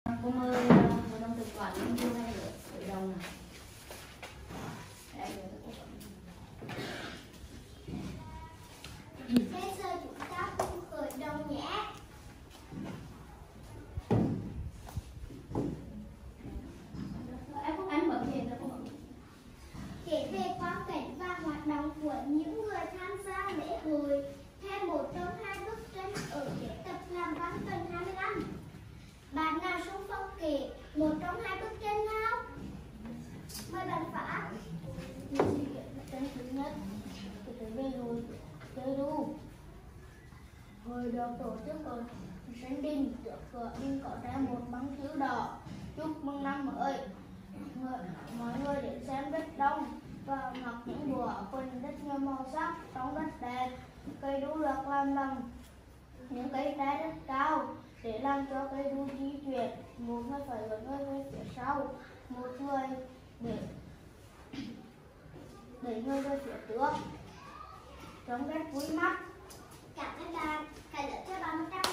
Cô ơi, hội đồng thực quản liên chu hay là hội đồng này? Bây giờ chúng ta cùng khởi động nhé. Em bấm gì đó cô bấm. Kể về quan cảnh và hoạt động của những người tham gia lễ hội theo một trong hai bức tranh ở kế tập làm văn phần 25. Bạn nào xung phong kể một trong hai bức tranh nào? Mời bạn Phá. Tranh thứ nhất về hội chơi đu. Hội được tổ chức ở sân đình, trước cửa đình có treo một băng chữ đỏ chúc mừng năm mới. Mọi người đến xem rất đông và mặc những bộ áo quần rất nhiều màu sắc, trông rất đẹp. Cây đu được làm bằng những cây tre rất cao để làm cho cây đu di chuyển. Một người phải dẫn người về phía sau, một người để người về phía trước, trông rất vui mắt. Cảm ơn bạn. Hãy lượt cho bạn 100.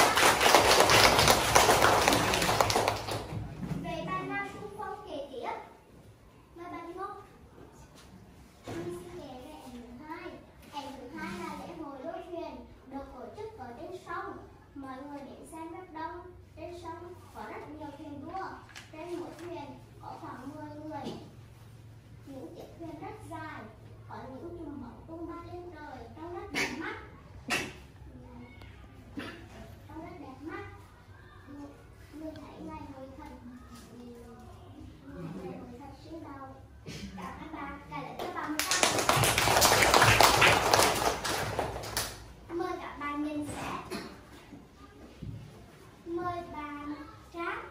Về bạn nào xung phong kể tiếp? Mời bạn Ngô. Mình xin kể về ảnh thứ hai. Ảnh thứ hai là lễ hội đua thuyền được tổ chức ở trên sông. Mọi người đến xem rất đông. Trên sông có rất nhiều thuyền đua. Trên mỗi thuyền có khoảng 10 người. Những chiếc thuyền rất dài, có những chùm bóng tung bay lên trời, trông rất đẹp mắt. Người thấy ngày hội thật sinh đầu. Cảm ơn bạn. Cài lại cho bạn 100. Mời các bạn nhận xét. Mời bạn Trác.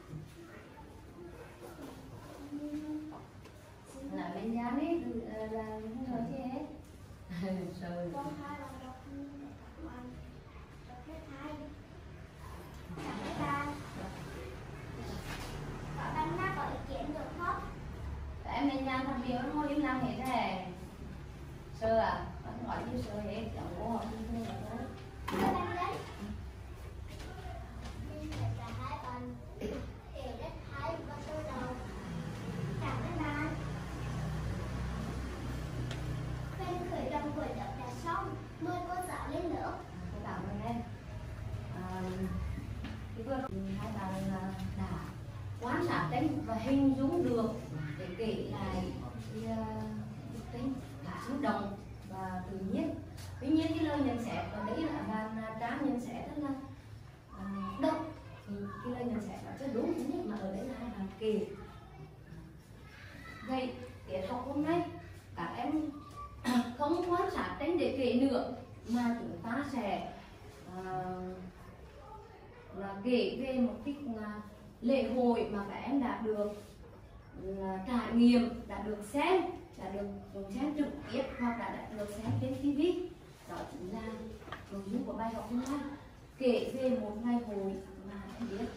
Là bên nhà đi, là không nói gì hết. Rồi. Câu 2 là một bạn rất hay. Cảm ơn bạn. Các bạn nào có ý kiến được không? Em bên nhà thằng Bill nó ngồi im lặng hết này. Sơ à? Bạn hỏi như sơ hết, chẳng có hỏi như thế là thôi. Mời bạn lên. Mình thấy cả hai bạn kể rất hay và sôi động. Cảm ơn bạn. Phần khởi động buổi tập đã xong. Mời cô giáo lên lớp. Cô cảm ơn em. Cái vừa hai bạn đã quan sát tranh và hình dung được để kể lại cái bức tranh khá sinh động và tự nhiên. Tuy nhiên cái lời nhận xét ở đấy là bạn Trang nhận xét rất là đông, thì cái lời nhận xét đó chưa đúng. Thứ nhất là ở đấy là hai bạn kể. Vậy tiết học hôm nay các em không quan sát tranh để kể nữa, mà chúng ta sẽ là kể về một cái lễ hội mà các em đã được trải nghiệm, đã được xem trực tiếp hoặc đã được xem trên TV. Đó chính là nội dung của bài học hôm nay, kể về một ngày hội mà em biết.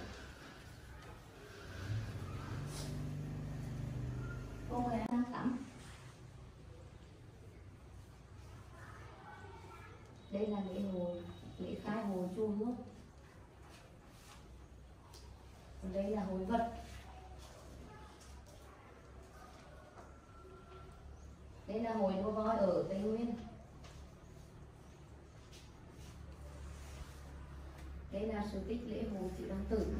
Cô mời em đang tắm. Đây là lễ khai hội chùa Hương. Còn đây là hội vật. Đây là hội đua voi ở Tây Nguyên. Đây là sự tích lễ hội Chữ Đăng Tử.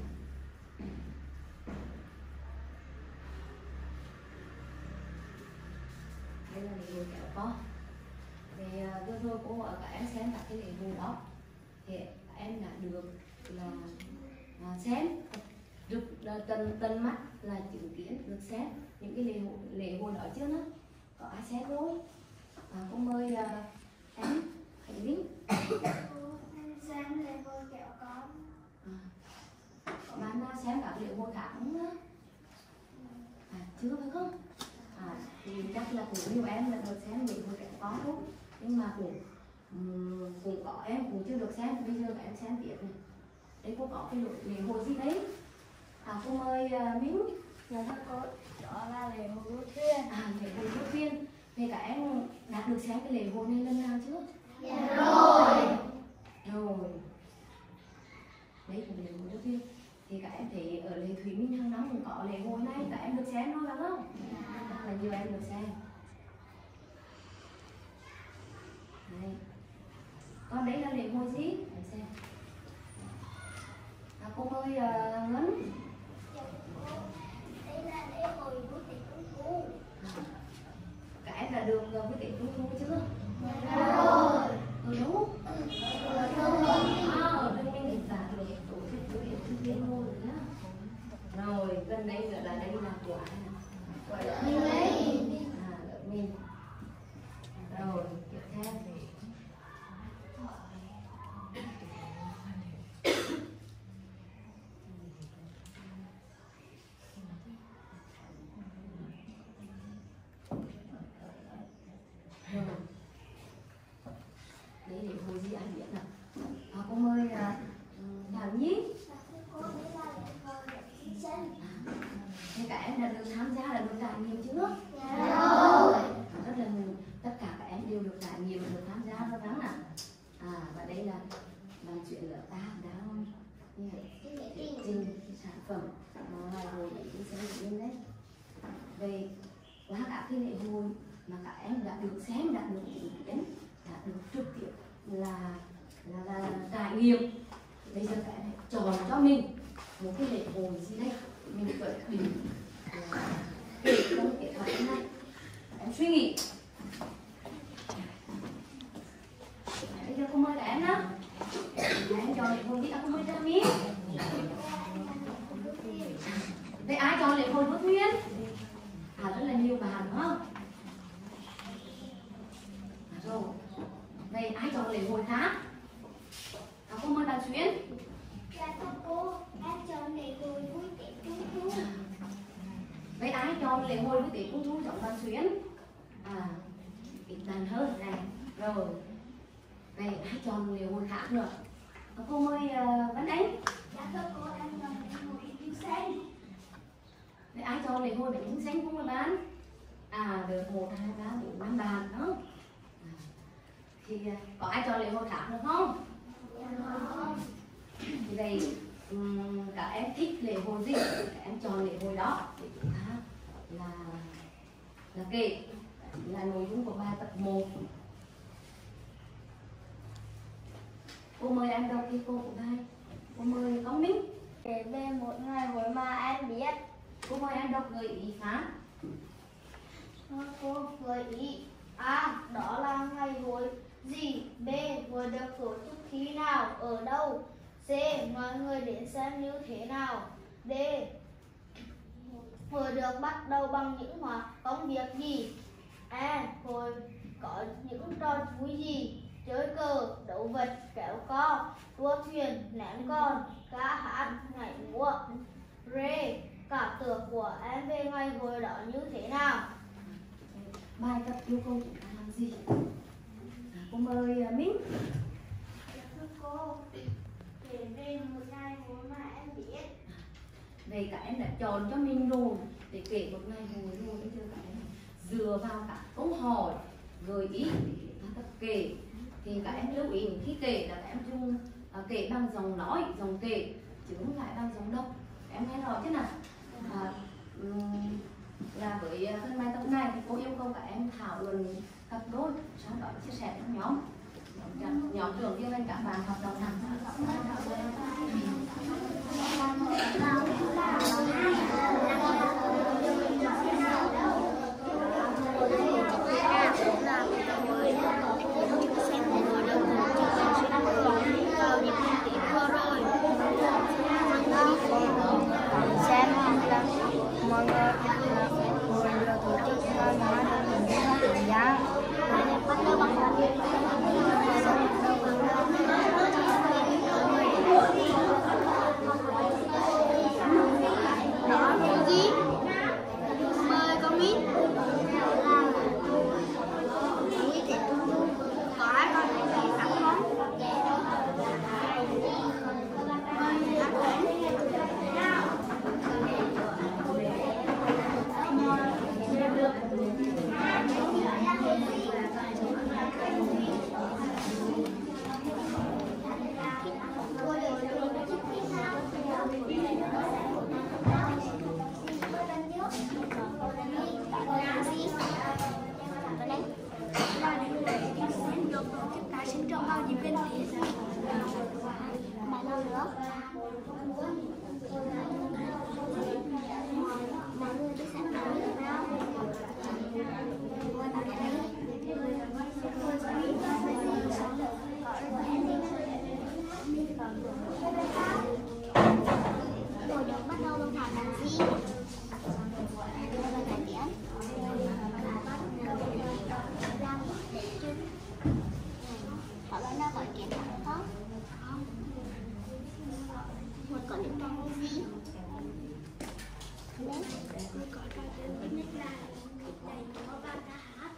Đây là lễ hội kéo co. Thì vừa rồi cô ở các em xem các cái lễ hội đó, thì các em đã được là xem được tận mắt, là chứng kiến, được xem những cái lễ hội đó chưa nữa. Có ai xem rồi? Cô mời em Khánh Vinh. Xem lễ hội kéo co. Có bạn nào xem các lễ hội khác không nữa? Chưa phải không? Thì chắc là cũng nhiều em là được xem lễ hội kéo co thôi, nhưng mà cũng có em cũng chưa được xem. Bây giờ các em xem tiếp này. Đây cô có cái lễ hội gì đấy? Cô mời Minh. Dạ thưa cô, đó là lễ hội đua thuyền. Lễ hội đua thuyền. Thì các em đã được xem cái lễ hội này lần nào chưa? Dạ rồi. Rồi. Đây là lễ hội đua thuyền. thì các em thấy ở lễ Thủy Minh hàng năm cũng có lễ hội này, các em được xem thôi phải không? Là nhiều em được xem. Đây. Còn đấy là lễ hội gì? Em xem. Cô ơi Ngân. Đây là lễ hội vui Tết Trung Thu. Các em đã được vui Tết Trung Thu chưa? Rồi. Ở đâu? Ở bên mình hiện tại được tổ chức vui Tết Trung Thu rồi nhá. Rồi gần đây nữa là đây là của ai nào? Mình. Mình. Rồi tiếp theo thì đấy để hồi gì anh biết nào. Cô mời Đào Nhi. Cô đây là lễ hội thí sinh. Thì các em đã được tham gia, đã được trải nghiệm chưa? Rồi. Rất là tất cả các em đều được trải nghiệm, được tham gia rồi đúng không ạ? Và đây là chuyện là ta đã trình sản phẩm ngày hội để chúng sẽ lên đấy. Về qua các cái lễ hội mà các em đã được xem, đã được chứng kiến, đã được trực tiếp là trải nghiệm. Bây giờ các em chọn cho mình một cái lễ hội gì đây mình quyết định kể trong kế hoạch này. Em suy nghĩ. Bây giờ cô mời các em đó. Em chọn lễ hội gì? Cô mời Trà My. Vậy ai chọn lễ hội Đỗ Thuyên? Rất là nhiều bạn đúng không? Rồi. Vậy ai chọn lễ hội khác? Cô mời bạn Xuyến. Dạ thưa cô, em chọn lễ hội vui Tết Trung Thu. Vậy ai chọn lễ hội vui Tết Trung Thu chọn bạn Xuyến? Ít bạn hơn này. Rồi. Vậy ai chọn lễ hội khác nữa? Cô mời Văn Anh. Dạ thưa cô, em chọn lễ hội Bánh Xanh. Vậy ai chọn lễ hội Bánh Xanh không mời bạn? Được 1, 2, 3, 4, 5 bạn đó. Thì có ai chọn lễ hội khác nữa không? Thì vậy các em thích lễ hội gì các em chọn lễ hội đó để chúng ta là kể là nội dung của bài tập 1. Cô mời em đọc đi cô của bài. Cô mời Công Minh. Kể về một ngày hội mà em biết. Cô mời em đọc gợi ý phán. Cô gợi ý: A. Đó là ngày hội gì? B. Hội được tổ chức khi nào, ở đâu? C. Mọi người đến xem như thế nào? D. Hội được bắt đầu bằng những công việc gì? E. Hội có những trò vui gì? Chơi cờ, đấu vật, kéo co, đua thuyền, ném con, ca hát, nhảy múa. R. Cảm tưởng của em về ngày hội đó như thế nào? Bài tập yêu cầu chúng ta làm gì? Cô mời Minh. Thưa cô, kể về một ngày hội mà em biết. Vậy các em đã chọn cho mình rồi để kể một ngày hội rồi. Bây giờ các em dựa vào các câu hỏi gợi ý để chúng ta tập kể. Thì các em lưu ý khi kể là các em dùng kể bằng giọng nói, giọng kể chứ không phải bằng giọng đọc. Các em nghe rõ chứ nào? Là với phần bài tập này thì cô yêu cầu các em thảo luận cặp đôi, sau đó chia sẻ trong nhóm. Nhóm trưởng yêu cầu các bạn hoạt động mọi người là tổ chức mà được giá bắt đầu bằng mọi người đi sẵn sàng được đâu. Rồi được bắt đầu bằng thảo làm gì? Họ bắt đầu gọi kiến thảo không? Một con điện thoại gì? Đấy, tôi có trò chơi thích nhất là này có ba ca hát.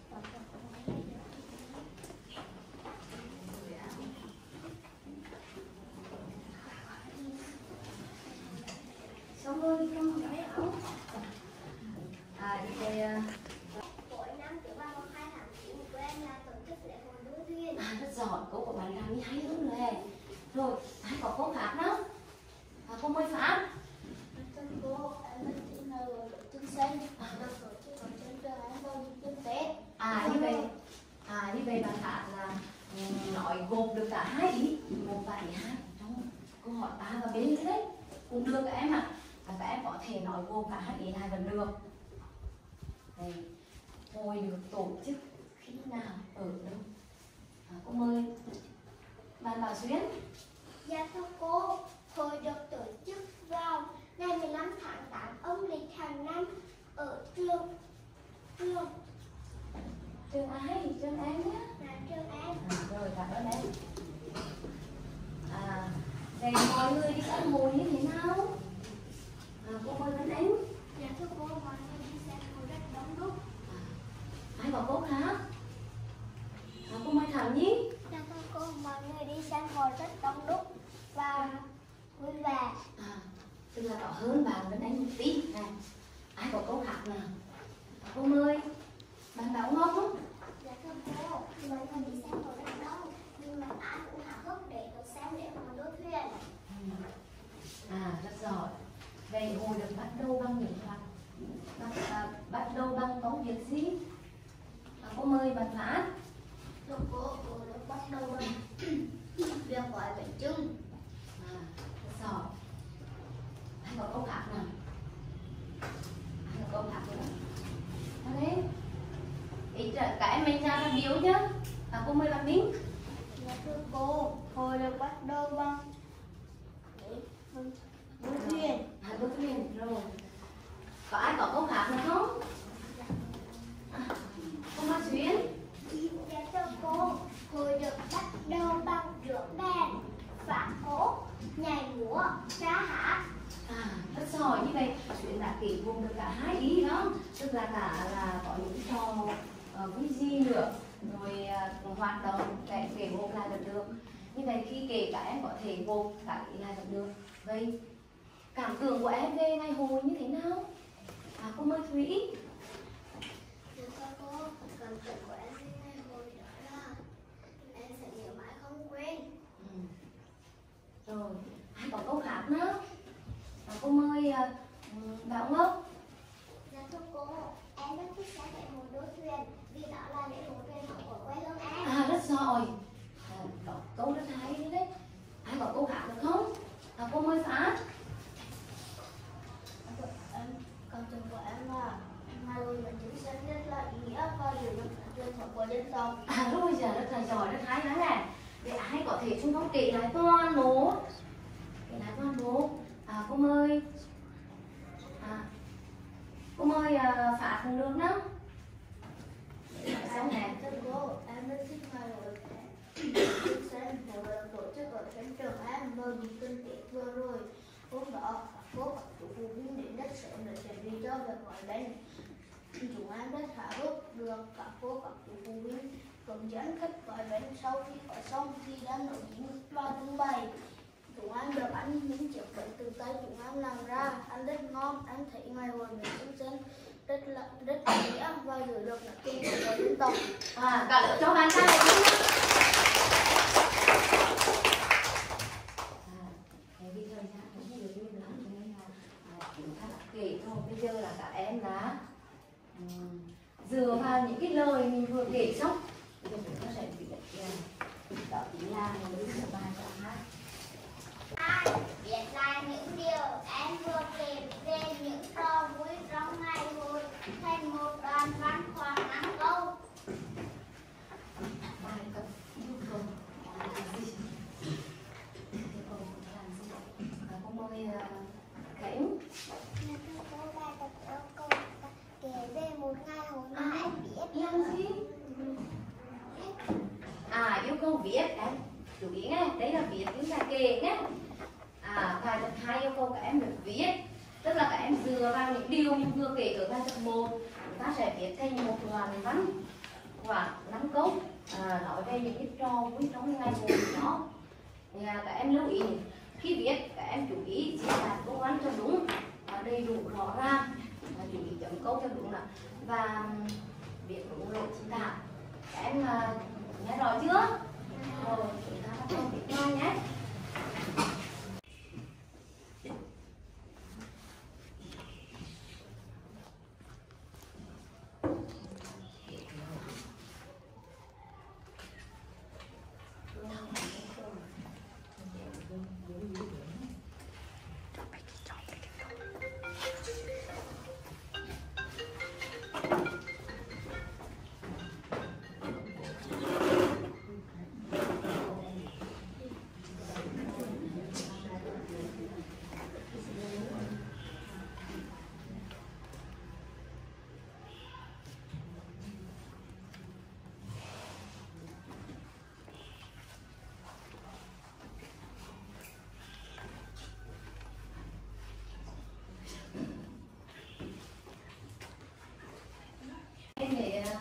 Xong rồi con hỏi không? Thì Mỗi năm cứ vào 2 tháng 9 của em là tổ chức lễ hội đua thuyền. rất giỏi, cô của bạn làm như hay lắm rồi. Rồi, ai có cô khác nữa? Cô mới Pháp. Cô, em thích đi nào rồi trên sân. Được tổ chức ở trên trường em vào dịp trên Tết. Như vậy bạn Pháp là nói gộp được cả hai ý, một và ý hai trong câu hỏi A và B thế đấy, cũng được các em ạ. Các em có thể nói gộp cả hai ý hai vẫn được. Đây, hồi được tổ chức khi nào, ở đâu? Cô mời bạn Bảo Xuyến. Dạ thưa cô, hội được tổ chức vào ngày 15 tháng 8 âm lịch hàng năm ở trường ai? Trường em nhé. là trường em. Rồi, cảm ơn em. Vậy mọi người đi ăn ngồi như thế nào? Cô mời Vân Anh. Dạ thưa cô, mọi người đi xem hội rất đông đúc. Ai có cô khác? Cô mời Thảo Nhi. Dạ thưa cô, mọi người đi xem hội rất đông đúc và vui vẻ. Tức là có hơn bạn Vân Anh một tí này. Ai có câu khác nào? Cô mời bạn Bảo Ngọc không? Dạ thưa cô, mọi người đi xem hội rất đông nhưng mà ai cũng háo hức để được xem lễ hội đua thuyền. Rất giỏi. Vậy hồi được bắt đầu bằng những hoạt bắt đầu bằng công việc gì? Cô mời bạn Phát. Thưa cô được bắt đầu bằng việc gọi bánh chưng. Rất giỏi. Ai có câu khác nào? Ai có câu khác nữa? Đấy. Cả em mình ra biểu chứ. Cô mời bạn Minh. Dạ thưa cô, hội được bắt đầu bằng đua thuyền. Đua thuyền rồi. Có ai có câu khác nữa không? Cô Hoa Xuyến. Dạ thưa cô, hội được bắt đầu bằng rửa bèn, phá cố, nhảy múa, ca hát. Rất giỏi. Như vậy Xuyến đã kể gồm được cả hai ý đó, tức là cả là có những trò vui gì nữa, rồi hoạt động kể gồm lại vẫn được. Như vậy khi kể cả em có thể gồm cả ý lại vẫn được. Vậy cảm tưởng của em về ngày hội như thế nào? Cô mời Thúy. Dạ thưa cô, cảm tưởng của em về ngày hội đó là em sẽ nhớ mãi không quên. Rồi, ai có câu khác nữa? Cô mời Bảo Ngọc. Dạ thưa cô, em rất thích xem lễ hội đua thuyền vì đó là lễ hội truyền thống của quê hương em. Rất giỏi. Có câu rất hay đấy. Ai có câu khác được không? Cô mời Phát. Cảm tưởng của em là ngày hội bánh chưng sẽ rất là ý nghĩa và hiểu được truyền thống của dân tộc. Rồi giờ rất là giỏi, rất hay lắm này. Để ai có thể chúng không kể lại toàn bộ. Kể lại toàn bộ. Cô mời Phát cùng được đó. Xong nè. Thưa cô, em rất thích ngày hội xem hội được tổ chức ở trên trường em vào dịp kinh tế vừa rồi. Hôm đó cô các chủ phụ huynh đến rất sớm để chuẩn bị cho việc gọi bánh. Chúng em rất háo hức được các cô các chủ phụ huynh hướng dẫn cách gọi bánh. Sau khi gọi xong thì đem nấu chín và trưng bày. Chúng em được ăn những chiếc bánh từ tay chúng em làm ra, ăn rất ngon. Em thấy ngày hội bánh chưng sen rất ý nghĩa và hiểu được là kinh tế của dân tộc. Cả lớp cho bạn trai này. Vì thời gian cũng không được nhiều lắm cho nên là chúng ta đã kể thôi. Bây giờ là các em đã dựa vào những cái lời mình vừa kể xong. Bây giờ chúng ta sẽ bị đó chính là một bài ca hát. viết lại những điều em vừa kể về những trò vui trong ngày hội thành một đoạn văn khoảng 5 câu. Bài tập yêu cầu làm gì? Yêu cầu làm gì? Cô mời Cảnh. Câu bài tập yêu cầu kể về một ngày hội mà em biết. Làm gì? Yêu cầu viết em chú ý nghe, đấy là viết những bài kể nhé. Bài tập 2 yêu cầu các em được viết, tức là các em dựa vào những điều mình vừa kể ở bài tập 1, chúng ta sẽ viết thành một đoạn văn khoảng 5 câu nói về những cái trò vui trong ngày hội đó. Các em lưu ý khi viết các em chú ý chỉ là câu văn cho đúng và đầy đủ rõ ràng, chú ý chấm câu cho đúng và viết đúng lỗi chính tả. Các em nghe rõ chưa? Rồi chúng ta bắt đầu viết ngay nhé. Để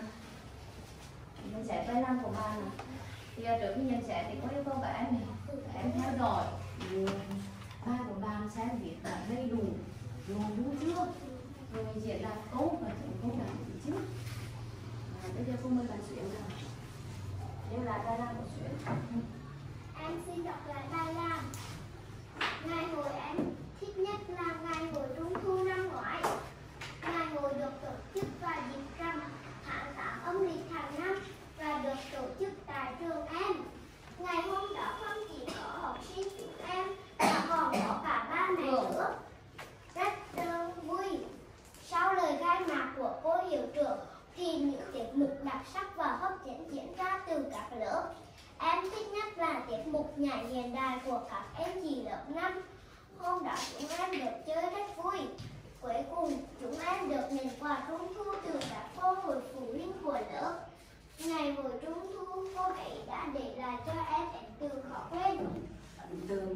nhận xét bài làm của bạn thì trước khi nhận xét thì có yêu cầu các em theo dõi bài của bạn xem viết đã đầy đủ nội dung chưa, rồi diễn đạt câu và chấm câu đã gì chứ. Bây giờ cô mời bạn Xuyến nào nêu lại bài làm của Xuyến. Em xin đọc lại bài làm. Ngày hội em thích nhất là ngày hội Trung thu năm ngoái. Ngày hội được tổ chức vào dịp rằm tháng 8 âm lịch hàng năm và được tổ chức tại trường em. Ngày hôm đó không chỉ có học sinh chúng em mà còn có cả ba mẹ nữa. Rất vui. Sau lời khai mạc của cô hiệu trưởng thì những tiết mục đặc sắc và hấp dẫn diễn ra từ các lớp. Em thích nhất là tiết mục nhảy hiện đại của các em chị lớp 5. Hôm đó chúng em được chơi rất vui. Cuối cùng chúng em được nhận quà trung thu từ các cô hội phụ huynh của lớp. Ngày hội trung thu cô ấy đã để lại cho em ấn tượng khó quên. Ấn tượng.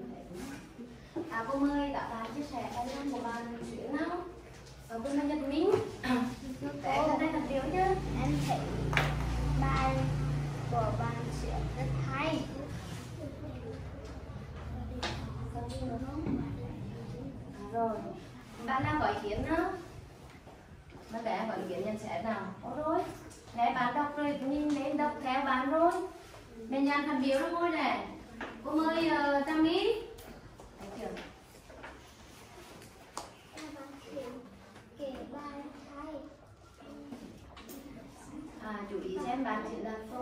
Cô mời các bạn chia sẻ bài làm của bạn Xuyến nào. Cô mời Nhật Minh. Em ở đây thật điều chứ. Em thấy bài của bạn Xuyến rất hay. Rồi bạn nào có ý kiến nữa? Mà các em có ý kiến nhận xét nào? Có rồi. Nãy bạn đọc rồi, nhìn lên đọc theo bạn rồi. Mình nhận thành biểu đó thôi này. Cô mời Trâm Mỹ. Thấy chưa? Kể bài hay. Chú ý xem bạn chỉ là câu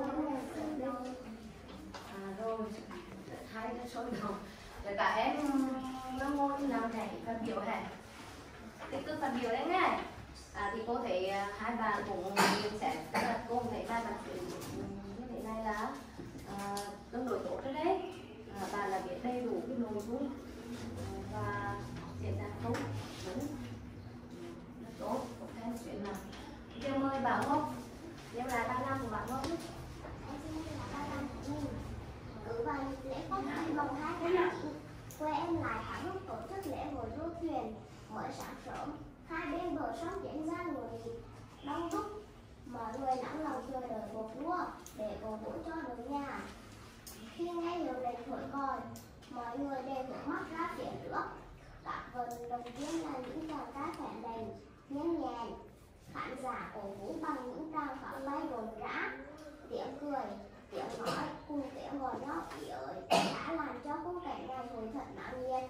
rồi hai cái số đầu rồi cả em nó ngồi làm thầy phát biểu này tích cực phát biểu đấy nghe. Thì cô thấy hai bạn cũng sẽ cô thấy hai bạn như thế này là tương đối tốt rồi đấy. Bạn là biết đầy đủ cái nội dung và diễn đạt tốt đúng tốt khen chuyện nào. Giờ mời Bảo Ngọc nêu lại bài làm của bạn Ngọc. Em xin là bài làm của mình. Cứ vào dịp lễ Quốc khánh mùng 2 tháng 9, quê em lại háo hức tổ chức lễ hội đua thuyền. Mới sáng sớm, hai bên bờ sông diễn ra nhộn nhịp đông đúc. Mọi người nóng lòng chờ đợi cuộc đua để cổ vũ cho đội nhà. Khi nghe hiệu lệnh thổi còi, mọi người đều hướng mắt ra phía trước. Các vận động viên là những chàng trai khỏe mạnh, nhanh nhẹn. Khán giả cổ vũ bằng những tràng pháo bay rộn rã, tiếng cười, tiếng nói cùng tiếng gọi nhỏ ý ơi đã làm cho khung cảnh ngày hội thật náo nhiệt.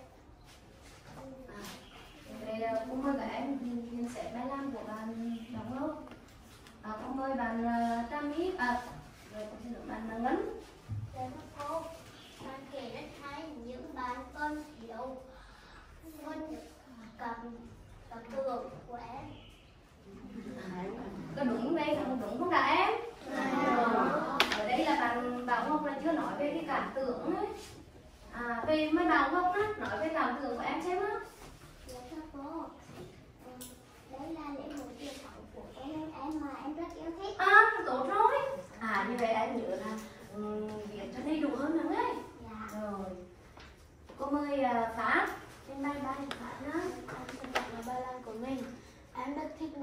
Cô mời các em nhận xét bài làm của bạn đúng không? Cô mời bạn Trâm Mỹ, rồi cô xin lỗi bạn Ngân. Thưa các cô, bạn kể rất hay, những bạn con thì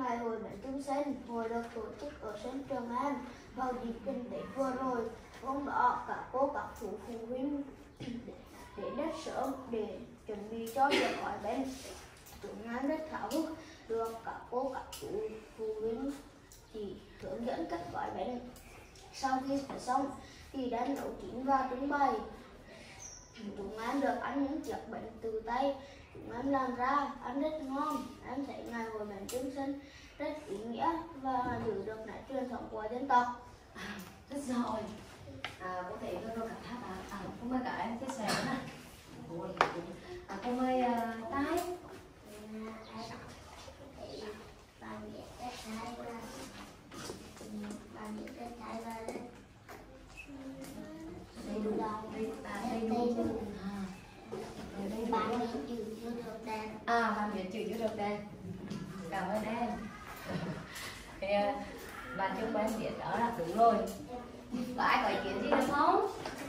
ngày hội bánh trưng xanh, hội được tổ chức ở sân trường An vào dịp gần Tết vừa rồi. Hôm đó các cô các chú phụ huynh đến rất sớm để chuẩn bị cho việc gói bánh. Chúng An rất háo hức được các cô các chú phụ huynh chỉ hướng dẫn cách gói bánh. Sau khi gói xong thì đã nấu chín và trưng bày. Chúng An được ăn những chiếc bánh từ tay chúng em làm ra, ăn rất ngon. Em thấy ngày hội bánh trưng xanh rất ý nghĩa và giữ được nét truyền thống của dân tộc. Rất giỏi. Có thể vừa rồi các bạn cô mời các em chia sẻ nè. Cô mời Tay. Bạn biết cái thái là bạn biết cái thái là Đầy đủ. bạn biết chữ chưa được đàn. Bạn biết chữ chưa được đen. Cảm ơn em. Thì bạn chung em biết đó là đúng rồi. Có ai có ý kiến gì được không?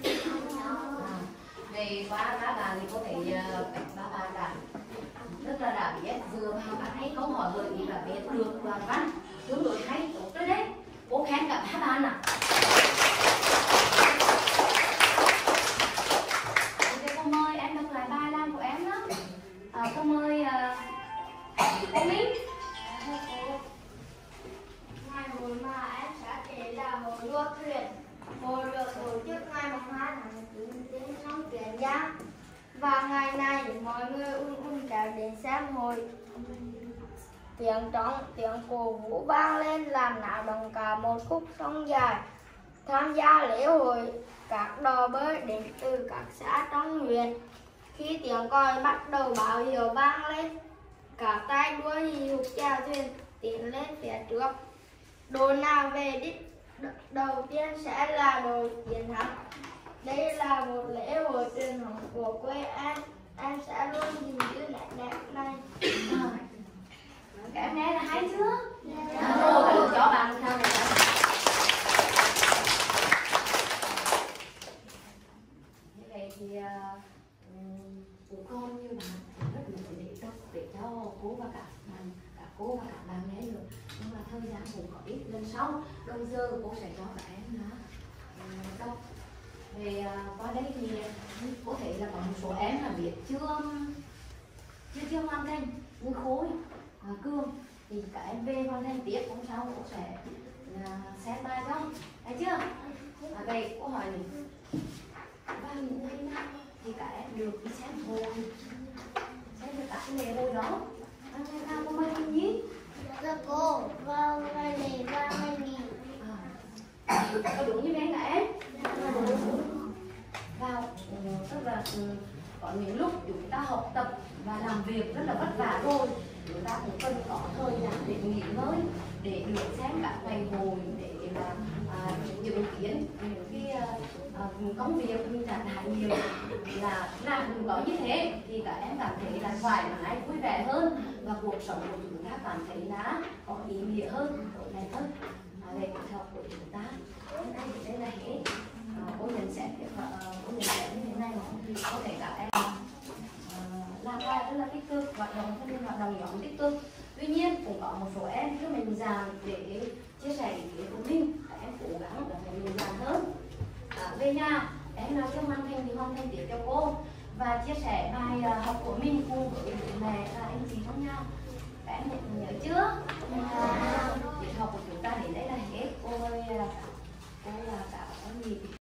Về qua các bạn thì có thể ba bạn đã rất là đã biết vừa vào các hay câu hỏi bởi vì là biết được đoạn văn tương đối hay tốt rồi đấy. Cô khen cả ba bạn ạ. Cô mời em đọc lại bài làm của em đó. Cô mời cô Minh. Ngày hội mà em sẽ kể là hội đua thuyền. Hội được tổ chức ngày 2 tháng 9 đến năm Tiền Giang. Và ngày này mọi người kéo đến xem hội. Tiếng trống, tiếng cổ vũ vang lên làm náo động cả một khúc sông dài. Tham gia lễ hội, các đò bơi đến từ các xã trong huyện. Khi tiếng còi bắt đầu báo hiệu vang lên, cả tay đua hì hục chèo thuyền tiến lên phía trước. Đội nào về đích đầu tiên sẽ là đội chiến thắng. Đây là một lễ hội truyền thống của quê em sẽ luôn gìn giữ nét đẹp này. Các em nghe là hay chưa? Rồi, được cho bạn sao này. Như vậy thì cũng con như bạn rất là để cho cô và các bạn nghe được. Nhưng mà thời gian cũng có ít, lần sau đầu giờ cô sẽ cho các em đọc. Về qua đây thì có thể là có một số em là biết chưa hoàn thành như Khối, Cương thì các em về hoàn thành tiếp, hôm sau cô sẽ xem bài cho, thấy chưa? Về câu hỏi này vào những ngày nào thì các em được đi xem hội, xem được các lễ hội đó. Ngày nào cô mời mình nhí? Dạ cô, vào ngày lễ và ngày nghỉ. Có đúng như thế các em? Vào tức là có những lúc chúng ta học tập và làm việc rất là vất vả rồi, chúng ta cũng cần có thời gian để nghỉ ngơi, để được xem các ngày hội, để là chứng kiến những cái công việc mình đã làm nhiều, là làm cũng có như thế thì các em cảm thấy là thoải mái, vui vẻ hơn và cuộc sống của chúng ta cảm thấy là có ý nghĩa hơn, tốt đẹp hơn. Về cuộc học của chúng ta đây là hết. Cô nhận xét như thế này có thể các em làm bài rất là tích cực, hoạt động nhóm tích cực. Tuy nhiên cũng có một số em cứ mình dàn để chia sẻ ý kiến của mình, các em cố gắng để mình dàn hơn. Về nhà em nào chưa hoàn thành thì hoàn thành tiếp cho cô và chia sẻ bài học của mình cùng với mẹ và anh chị trong nhà. Các em nhớ chưa? Việc học của chúng ta đến đây là hết. Cô ơi, cô là cả gì